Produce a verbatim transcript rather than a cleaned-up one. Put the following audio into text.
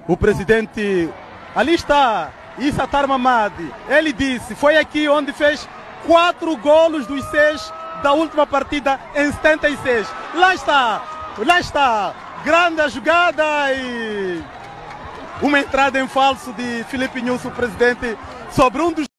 o presidente, ali está, Issa Tarmamadi, ele disse, foi aqui onde fez quatro golos dos seis da última partida em setenta e seis. Lá está, lá está, grande jogada e uma entrada em falso de Filipe Nunes, o presidente, sobre um dos